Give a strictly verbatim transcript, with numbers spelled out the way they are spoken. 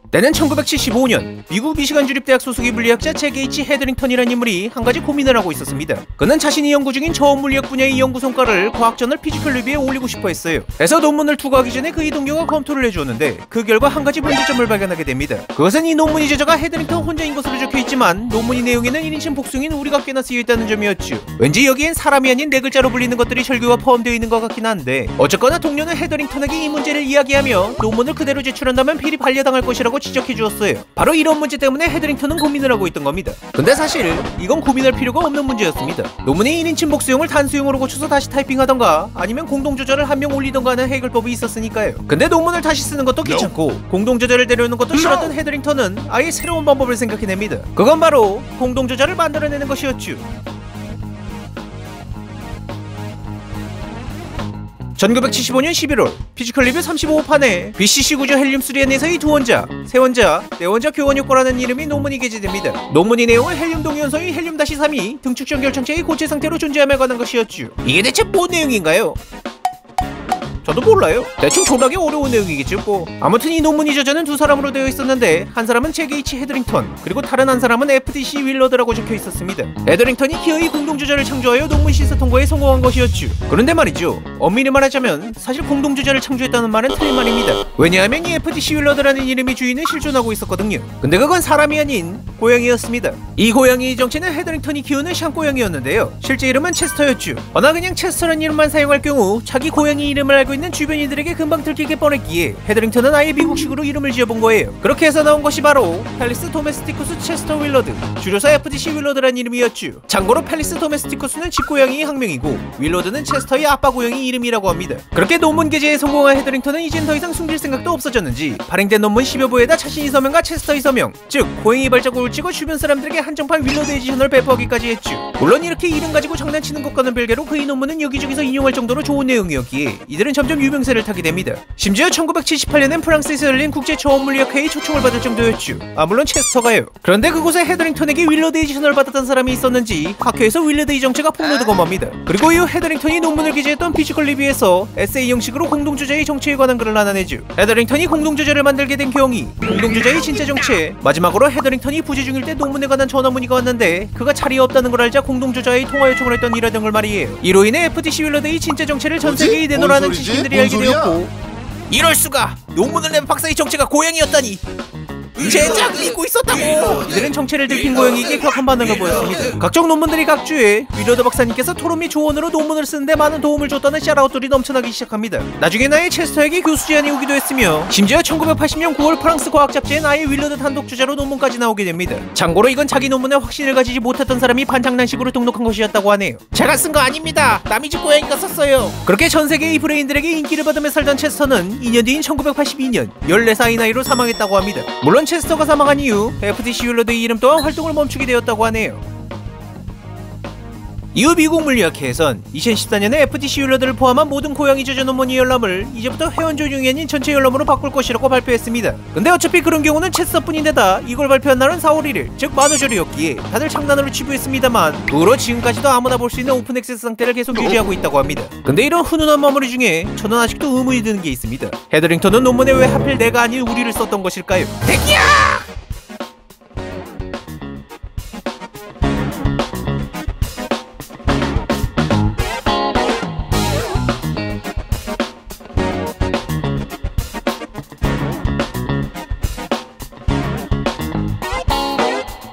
때는 천구백칠십오 년 미국 미시간 주립대학 소속의 물리학자 제게 에이치 헤더링턴이라는 인물이 한 가지 고민을 하고 있었습니다. 그는 자신이 연구 중인 저온물리학 분야의 연구 성과를 과학저널 피지컬 리뷰에 올리고 싶어 했어요. 그래서 논문을 투고하기 전에 그의 동료가 검토를 해주었는데 그 결과 한 가지 문제점을 발견하게 됩니다. 그것은 이 논문의 저자가 헤더링턴 혼자인 것으로 적혀있지만 논문의 내용에는 일 인칭 복숭인 우리가 꽤나 쓰여있다는 점이었죠. 왠지 여기엔 사람이 아닌 네 글자로 불리는 것들이 절규가 포함되어 있는 것 같긴 한데 어쨌거나 동료는 헤더링턴에게 이 문제를 이야기하며 논문을 그대로 제출한다면 필히 반려당할 것이라고 지적해주었어요. 바로 이런 문제 때문에 헤더링턴은 고민을 하고 있던 겁니다. 근데 사실 이건 고민할 필요가 없는 문제였습니다. 논문의 일 인칭 복수용을 단수용으로 고쳐서 다시 타이핑하던가 아니면 공동조절을 한 명 올리던가 하는 해결법이 있었으니까요. 근데 논문을 다시 쓰는 것도 귀찮고 공동조절을 내려오는 것도 싫었던 헤더링턴은 아예 새로운 방법을 생각해냅니다. 그건 바로 공동조절을 만들어내는 것이었죠. 천구백칠십오 년 십일월 피지컬 리뷰 삼십오 판에 비씨씨 구조 헬륨 쓰리 엔에서의 두 원자, 세 원자, 네 원자 교원 효과라는 이름의 논문이 게재됩니다. 논문의 내용은 헬륨 동위원소의 헬륨 삼이 등축전 결정체의 고체 상태로 존재함에 관한 것이었죠. 이게 대체 뭔 내용인가요? 저도 몰라요. 대충 졸라게 어려운 내용이겠죠 뭐. 아무튼 이 논문의 저자는 두 사람으로 되어 있었는데 한 사람은 제게 에이치 헤더링턴 그리고 다른 한 사람은 에프디씨 윌러드라고 적혀 있었습니다. 헤더링턴이 기어이 공동조절을 창조하여 논문 시스 통과에 성공한 것이었죠. 그런데 말이죠, 엄밀히 말하자면 사실 공동조절을 창조했다는 말은 틀린 말입니다. 왜냐하면 이 에프디씨 윌러드라는 이름의 주인은 실존하고 있었거든요. 근데 그건 사람이 아닌 고양이였습니다. 이 고양이의 정체는 헤더링턴이 키우는 샹고양이였는데요, 실제 이름은 체스터였죠. 허나 그냥 체스터라는 이름만 사용할 경우 자기 고양이 이름을 알고 있는 주변인들에게 금방 들키게 뻔했기에 헤더링턴은 아예 미국식으로 이름을 지어본 거예요. 그렇게 해서 나온 것이 바로 펠리스 도메스티쿠스 체스터 윌러드, 줄여서 에프디씨 윌러드란 이름이었죠. 참고로 펠리스 도메스티쿠스는 집고양이의 학명이고 윌러드는 체스터의 아빠 고양이 이름이라고 합니다. 그렇게 논문 게재에 성공한 헤더링턴은 이젠 더 이상 숨길 생각도 없어졌는지 발행된 논문 십여 부에다 자신의 서명과 체스터의 서명, 즉 고양이 발자국을 찍어 주변 사람들에게 한정판 윌러드 에디션을 배포하기까지 했죠. 물론 이렇게 이름 가지고 장난치는 것과는 별개로 그의 논문은 여기저기서 인용할 정도로 좋은 내용이었기에 이들은 점점 유명세를 타게 됩니다. 심지어 천구백칠십팔 년엔 프랑스에서 열린 국제 저온물리학회의 초청을 받을 정도였죠. 아 물론 체스터가요. 그런데 그곳에 헤더링턴에게 윌러드 에디션을 받았던 사람이 있었는지 학회에서 윌러드의 정체가 폭로되고 맙니다. 그리고 이후 헤더링턴이 논문을 기재했던 피지컬 리뷰에서 에세이 형식으로 공동조자의 정체에 관한 글을 하나 내죠. 헤더링턴이 공동조자를 만들게 된 경위, 공동조자의 진짜 정체, 마지막으로 헤더링턴이 부재 중일 때 논문에 관한 전화 문의가 왔는데 그가 자리에 없다는 걸 알자 공동조자의 통화 요청을 했던 이라 등을 말이에요. 이로 인해 에프디씨 윌러드의 진짜 정체를 전 세계에 내놓으라는 지식인들이 알게 되었고, 이럴수가! 논문을 낸 박사의 정체가 고양이였다니! 젠장 믿고 있었다고! 이들은 정체를 들킨 고양이에게 격한 반응을 보였습니다. 각종 논문들이 각주에 윌러드 박사님께서 토론 및 조언으로 논문을 쓰는데 많은 도움을 줬다는 샤라웃들이 넘쳐나기 시작합니다. 나중에 나의 체스터에게 교수 제안이 오기도 했으며 심지어 천구백팔십 년 구월 프랑스 과학 잡지에 나의 윌러드 단독 주자로 논문까지 나오게 됩니다. 참고로 이건 자기 논문에 확신을 가지지 못했던 사람이 반장난식으로 등록한 것이었다고 하네요. 제가 쓴 거 아닙니다. 남이 집 고양이가 썼어요. 그렇게 전 세계의 브레인들에게 인기를 받으며 살던 체스터는 이 년 뒤인 천구백팔십이 년 열네 살의 나이로 사망했다고 합니다. 물론 체스터가 사망한 이후 에프디씨 윌러드의 이름 또한 활동을 멈추게 되었다고 하네요. 이후 미국 물리학회에선 이천십사 년에 에프디씨 윌러드를 포함한 모든 고양이 저자 논문의 열람을 이제부터 회원 조용이 아닌 전체 열람으로 바꿀 것이라고 발표했습니다. 근데 어차피 그런 경우는 체스터뿐인데다 이걸 발표한 날은 사월 일일, 즉 만우절이었기에 다들 장난으로 치부했습니다만 그 후로 지금까지도 아무나 볼 수 있는 오픈 액세스 상태를 계속 유지하고 있다고 합니다. 근데 이런 훈훈한 마무리 중에 저는 아직도 의문이 드는 게 있습니다. 헤더링턴은 논문에 왜 하필 내가 아닌 우리를 썼던 것일까요? 대기야!